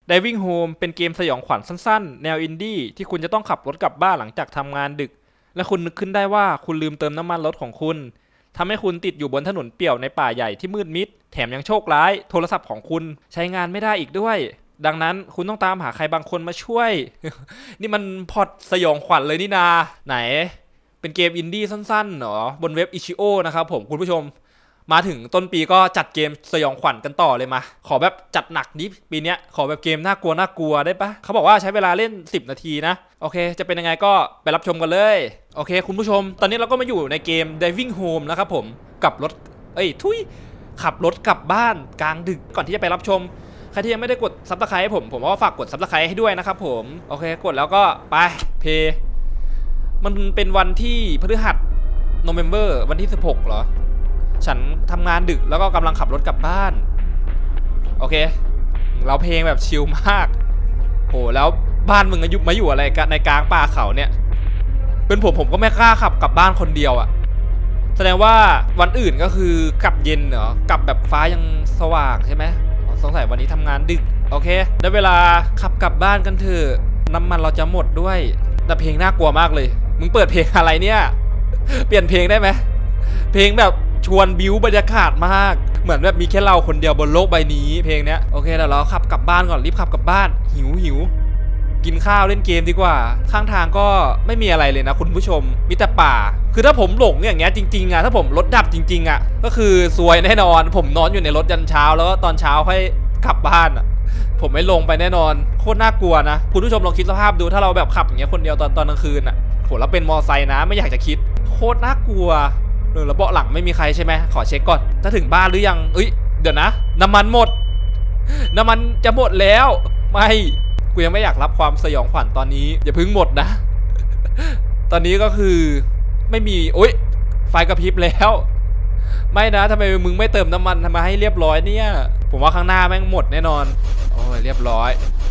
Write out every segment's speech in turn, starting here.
Driving Home เป็นเกมสยองขวัญสั้นๆแนวอินดี้ที่คุณจะต้องขับรถกลับบ้านหลังจากทำงานดึกและคุณนึกขึ้นได้ว่าคุณลืมเติมน้ำมันรถของคุณทำให้คุณติดอยู่บนถนนเปี่ยวในป่าใหญ่ที่มืดมิดแถมยังโชคร้ายโทรศัพท์ของคุณใช้งานไม่ได้อีกด้วยดังนั้นคุณต้องตามหาใครบางคนมาช่วย นี่มันพล็อตสยองขวัญเลยนี่นาไหนเป็นเกมอินดี้สั้นๆเหรอบนเว็บ Itch.io นะครับผมคุณผู้ชมมาถึงต้นปีก็จัดเกมสยองขวัญกันต่อเลยมาขอแบบจัดหนักดิปีนี้ขอแบบเกมน่ากลัวได้ปะเขาบอกว่าใช้เวลาเล่น10นาทีนะโอเคจะเป็นยังไงก็ไปรับชมกันเลยโอเคคุณผู้ชมตอนนี้เราก็มาอยู่ในเกม Driving Home นะครับผมกับรถขับรถกลับบ้านกลางดึกก่อนที่จะไปรับชมใครที่ยังไม่ได้กด Subscribe ให้ผมว่าฝากกด Subscribe ให้ด้วยนะครับผมโอเคกดแล้วก็ไปเพย์มันเป็นวันที่พฤหัสโนเวมเบอร์วันที่16เหรอฉันทำงานดึกแล้วก็กำลังขับรถกลับบ้านโอเคเราเพลงแบบชิลมากโหแล้วบ้านมึงมาอยู่อะไรกันในกลางป่าเขาเนี่ยเป็นผมก็ไม่กล้าขับกลับบ้านคนเดียวอะแสดงว่าวันอื่นก็คือกลับเย็นเหรอกลับแบบฟ้ายังสว่างใช่ไหมสงสัยวันนี้ทำงานดึกโอเคได้เวลาขับกลับบ้านกันเถอะน้ำมันเราจะหมดด้วยแต่เพลงน่ากลัวมากเลยมึงเปิดเพลงอะไรเนี่ยเปลี่ยนเพลงได้ไหมเพลงแบบชวนบิ้วบรรยากาศมากเหมือนแบบมีแค่เราคนเดียวบนโลกใบนี้เพลงเนี้ยโอเคเดี๋ยวเราขับกลับบ้านก่อนรีบขับกลับบ้านหิวกินข้าวเล่นเกมดีกว่าข้างทางก็ไม่มีอะไรเลยนะคุณผู้ชมมีแต่ป่าคือถ้าผมหลงอย่างเงี้ยจริงๆอะถ้าผมรถดับจริงๆอะก็คือซวยแน่นอนผมนอนอยู่ในรถยันเช้าแล้วตอนเช้าค่อยกลับบ้านอะผมไม่ลงไปแน่นอนโคตรน่ากลัวนะคุณผู้ชมลองคิดสภาพดูถ้าเราแบบขับอย่างเงี้ยคนเดียวตอนกลางคืนอะโหแล้วเป็นมอไซค์นะไม่อยากจะคิดโคตรน่ากลัวแล้วเบาะหลังไม่มีใครใช่ไหมขอเช็คก่อนถ้าถึงบ้านหรือยังเดี๋ยวนะน้ำมันหมดน้ำมันจะหมดแล้วไม่กูยังไม่อยากรับความสยองขวัญตอนนี้อย่าเพิ่งหมดนะตอนนี้ก็คือไม่มีไฟกระพริบแล้วไม่นะทำไมมึงไม่เติมน้ำมันทำไมให้เรียบร้อยเนี่ยผมว่าข้างหน้าแม่งหมดแน่นอนโอ้ยเรียบร้อย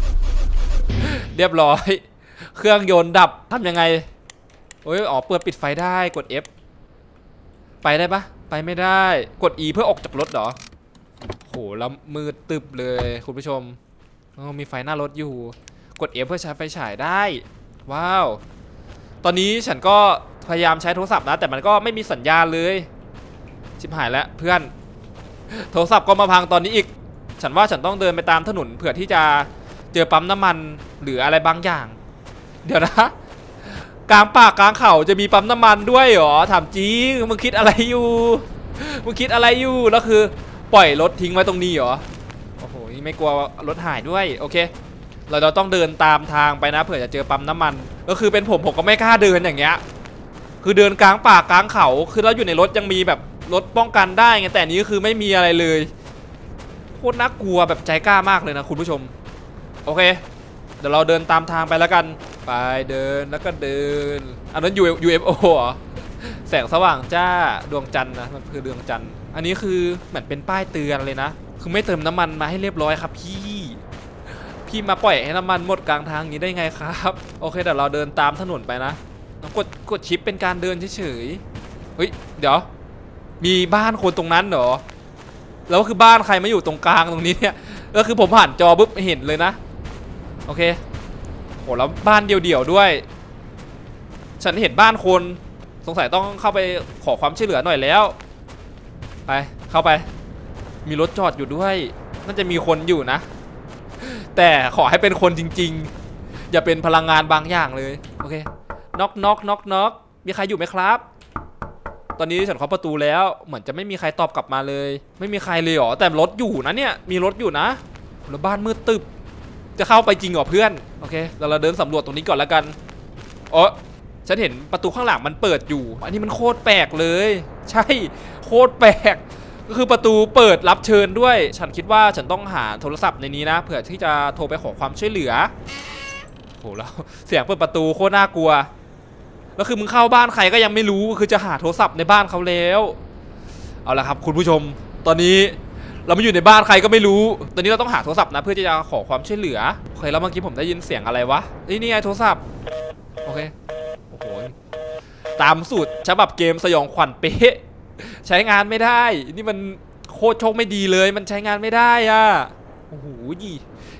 เครื่องยนต์ดับทำยังไงเปิดปิดไฟได้กด Fไปได้ปะไปไม่ได้กด E เพื่อออกจากรถเหรอโหแล้วมืดตึบเลยคุณผู้ชมมีไฟหน้ารถอยู่กด F เพื่อใช้ไฟฉายได้ว้าวตอนนี้ฉันก็พยายามใช้โทรศัพท์นะแต่มันก็ไม่มีสัญญาณเลยชิบหายแล้วเพื่อนโทรศัพท์ก็มาพังตอนนี้อีกฉันว่าฉันต้องเดินไปตามถนนเผื่อที่จะเจอปั๊มน้ำมันหรืออะไรบางอย่างเดี๋ยวนะกลางป่ากลางเขาจะมีปั๊มน้ำมันด้วยเหรอถามจริงมึงคิดอะไรอยู่แล้วคือปล่อยรถทิ้งไว้ตรงนี้เหรอโอ้โหไม่กลัวรถหายด้วยโอเคเราต้องเดินตามทางไปนะเผื่อจะเจอปั๊มน้ำมันก็คือเป็นผมก็ไม่กล้าเดินอย่างเงี้ยคือเดินกลางป่ากลางเขาคือเราอยู่ในรถยังมีแบบรถป้องกันได้ไงแต่นี้ก็คือไม่มีอะไรเลยโคตรน่ากลัวแบบใจกล้ามากเลยนะคุณผู้ชมโอเคเดี๋ยวเราเดินตามทางไปแล้วกันไปเดินแล้วก็เดินอันนั้น UFO เหรอแสงสว่างจ้าดวงจันทร์นะมันคือดวงจันทร์อันนี้คือเหมือนเป็นป้ายเตือนเลยนะคือไม่เติมน้ำมันมาให้เรียบร้อยครับพี่มาปล่อยให้น้ำมันหมดกลางทางนี้ได้ไงครับโอเคเดี๋ยวเราเดินตามถนนไปนะกดชิปเป็นการเดินเฉยเดี๋ยวมีบ้านคนตรงนั้นเหรอแล้วคือบ้านใครมาอยู่ตรงกลางตรงนี้เนี่ยก็คือผมผ่านจอปุ๊บเห็นเลยนะโอเคโหแล้วบ้านเดี่ยวด้วยฉันเห็นบ้านคนสงสัยต้องเข้าไปขอความช่วยเหลือหน่อยแล้วไปเข้าไปมีรถจอดอยู่ด้วยน่าจะมีคนอยู่นะแต่ขอให้เป็นคนจริงๆอย่าเป็นพลังงานบางอย่างเลยโอเคน็อกมีใครอยู่ไหมครับตอนนี้ฉันเคาะประตูแล้วเหมือนจะไม่มีใครตอบกลับมาเลยไม่มีใครเลยหรอแต่รถอยู่นะเนี่ยมีรถอยู่นะแล้วบ้านมืดตึบจะเข้าไปจริงเหรอเพื่อนโอเคเราเดินสำรวจตรงนี้ก่อนแล้วกันฉันเห็นประตูข้างหลังมันเปิดอยู่อันนี้มันโคตรแปลกเลยใช่โคตรแปลกก็คือประตูเปิดรับเชิญด้วยฉันคิดว่าฉันต้องหาโทรศัพท์ในนี้นะเผื่อที่จะโทรไปขอความช่วยเหลือโหแล้วเสียงเปิดประตูโคตรน่ากลัวแล้วคือมึงเข้าบ้านใครก็ยังไม่รู้คือจะหาโทรศัพท์ในบ้านเขาแล้วเอาละครับคุณผู้ชมตอนนี้เรามาอยู่ในบ้านใครก็ไม่รู้ตอนนี้เราต้องหาโทรศัพท์นะเพื่อที่จะขอความช่วยเหลือโอเคแล้วเมื่อกี้ผมได้ยินเสียงอะไรวะนี่ไงโทรศัพท์โอเคโอ้โหตามสูตรฉบับเกมสยองขวัญเป๊ะใช้งานไม่ได้นี่มันโคตรโชคไม่ดีเลยมันใช้งานไม่ได้อะโอ้โห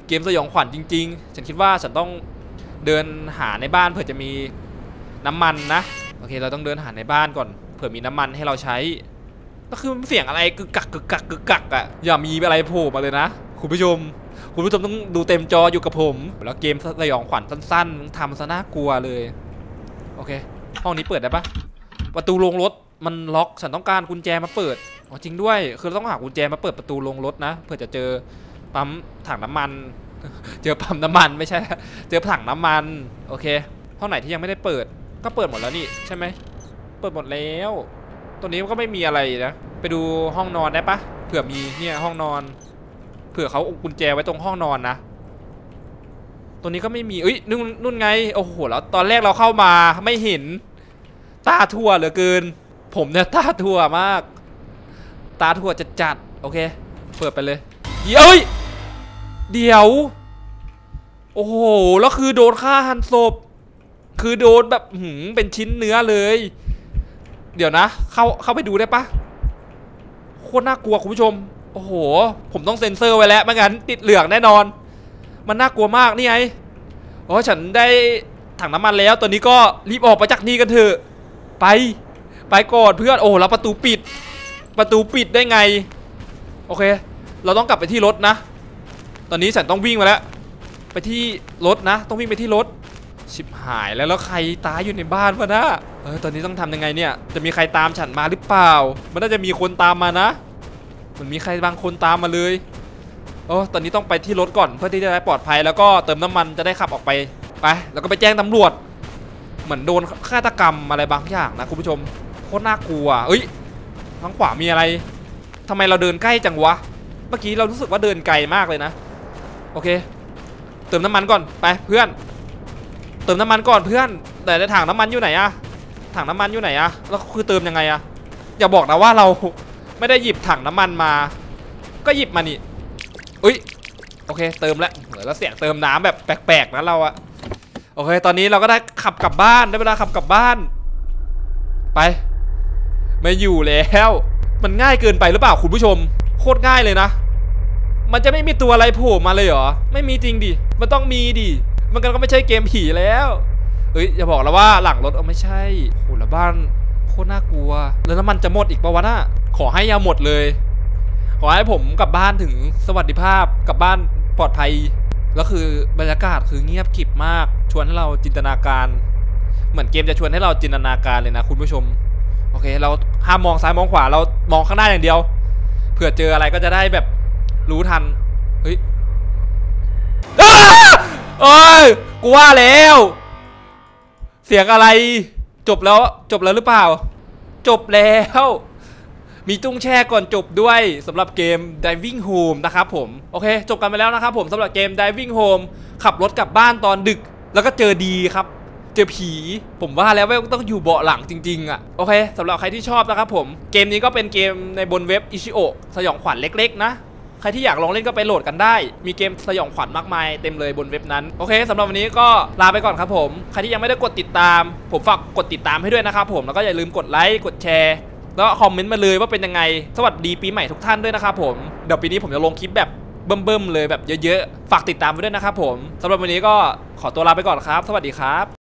เกมสยองขวัญจริงๆฉันคิดว่าฉันต้องเดินหาในบ้านเผื่อจะมีน้ำมันนะโอเคเราต้องเดินหาในบ้านก่อนเผื่อมีน้ำมันให้เราใช้ก็คือเสียงอะไรกึกกักกึกกักกึกกักอ่ะอย่ามีอะไรโผล่มาเลยนะคุณผู้ชมต้องดูเต็มจออยู่กับผมแล้วเกมสยองขวัญสั้นๆทำซะน่ากลัวเลยโอเคห้องนี้เปิดได้ปะประตูโรงรถมันล็อกฉันต้องการกุญแจมาเปิดอ๋อจริงด้วยคือเราต้องหากุญแจมาเปิดประตูโรงรถนะเพื่อจะเจอปั๊มถังน้ำมัน เจอปั๊มน้ำมันไม่ใช่เจอถังน้ำมันโอเคห้องไหนที่ยังไม่ได้เปิดก็เปิดหมดแล้วนี่ใช่ไหมเปิดหมดแล้วตัวนี้ก็ไม่มีอะไรนะไปดูห้องนอนได้ปะเผื่อมีเนี่ยห้องนอนเผื่อเขากุญแจไว้ตรงห้องนอนนะตัวนี้ก็ไม่มีเอ้ยนู่นไงโอ้โหแล้วตอนแรกเราเข้ามาไม่เห็นตาทั่วเหลือเกินผมเนี่ยตาทั่วมากตาทั่วจัดโอเคเปิดไปเลยเดี๋ยวโอ้โหแล้วคือโดนฆ่าหันศพคือโดนแบบเป็นชิ้นเนื้อเลยเดี๋ยวนะเข้าไปดูได้ปะโคตรน่ากลัวคุณผู้ชมโอ้โหผมต้องเซ็นเซอร์ไว้แล้วไม่งั้นติดเหลืองแน่นอนมันน่ากลัวมากนี่ไงโอ้ฉันได้ถังน้ำมันแล้วตอนนี้ก็รีบออกไปจากนี่กันเถอะไปก่อนเพื่อนโอ้แล้วประตูปิดได้ไงโอเคเราต้องกลับไปที่รถนะตอนนี้ฉันต้องวิ่งมาแล้วไปที่รถนะต้องวิ่งไปที่รถชิบหายแล้วใครตายอยู่ในบ้านวะนะตอนนี้ต้องทำยังไงเนี่ยจะมีใครตามฉันมาหรือเปล่ามันน่าจะมีคนตามมานะมันมีใครบางคนตามมาเลยตอนนี้ต้องไปที่รถก่อนเพื่อที่จะได้ปลอดภัยแล้วก็เติมน้ำมันจะได้ขับออกไปแล้วก็ไปแจ้งตำรวจเหมือนโดนฆาตกรรมอะไรบางอย่างนะคุณผู้ชมโคตรน่ากลัวทางขวามีอะไรทำไมเราเดินใกล้จังวะเมื่อกี้เรารู้สึกว่าเดินไกลมากเลยนะโอเคเติมน้ำมันก่อนไปเพื่อนเติมน้ำมันก่อนเพื่อนแต่ในถังน้ำมันอยู่ไหนอะถังน้ำมันอยู่ไหนอะแล้วคือเติมยังไงอะอย่าบอกนะว่าเราไม่ได้หยิบถังน้ำมันมาก็หยิบมานี่โอเคเติมแล้วแล้วเสียงเติมน้ำแบบแปลกๆนะเราอะโอเคตอนนี้เราก็ได้ขับกลับบ้านได้เวลาขับกลับบ้านไปไม่อยู่แล้วมันง่ายเกินไปหรือเปล่าคุณผู้ชมโคตรง่ายเลยนะมันจะไม่มีตัวอะไรโผล่มาเลยเหรอไม่มีจริงดิมันต้องมีดิมันก็ไม่ใช่เกมผีแล้วอย่าบอกแล้วว่าหลังรถไม่ใช่โหแล้วบ้านโคตรน่ากลัวแล้วน้ำมันจะหมดอีกปะวะน่ะขอให้ยาหมดเลยขอให้ผมกลับบ้านถึงสวัสดิภาพกลับบ้านปลอดภัยแล้วคือบรรยากาศคือเงียบกริบมากชวนให้เราจินตนาการเหมือนเกมจะชวนให้เราจินตนาการเลยนะคุณผู้ชมโอเคเราห้ามมองซ้ายมองขวาเรามองข้างหน้าอย่างเดียวเผื่อเจออะไรก็จะได้แบบรู้ทันกูว่าแล้วเสียงอะไรจบแล้วหรือเปล่าจบแล้วมีตุ้งแช่ก่อนจบด้วยสำหรับเกม Driving Home นะครับผมโอเคจบกันไปแล้วนะครับผมสำหรับเกม Driving Home ขับรถกลับบ้านตอนดึกแล้วก็เจอดีครับเจอผีผมว่าแล้วว่าต้องอยู่เบาะหลังจริงๆอ่ะโอเคสำหรับใครที่ชอบนะครับผมเกมนี้ก็เป็นเกมในบนเว็บ Itch.io สยองขวัญเล็กๆนะใครที่อยากลองเล่นก็ไปโหลดกันได้มีเกมสยองขวัญมากมายเต็มเลยบนเว็บนั้นโอเคสำหรับวันนี้ก็ลาไปก่อนครับผมใครที่ยังไม่ได้กดติดตามผมฝากกดติดตามให้ด้วยนะครับผมแล้วก็อย่าลืมกดไลค์กดแชร์แล้วคอมเมนต์มาเลยว่าเป็นยังไงสวัสดีปีใหม่ทุกท่านด้วยนะครับผมเดี๋ยวปีนี้ผมจะลงคลิปแบบเบิ่มๆเลยแบบเยอะๆฝากติดตามไว้ด้วยนะครับผมสำหรับวันนี้ก็ขอตัวลาไปก่อนครับสวัสดีครับ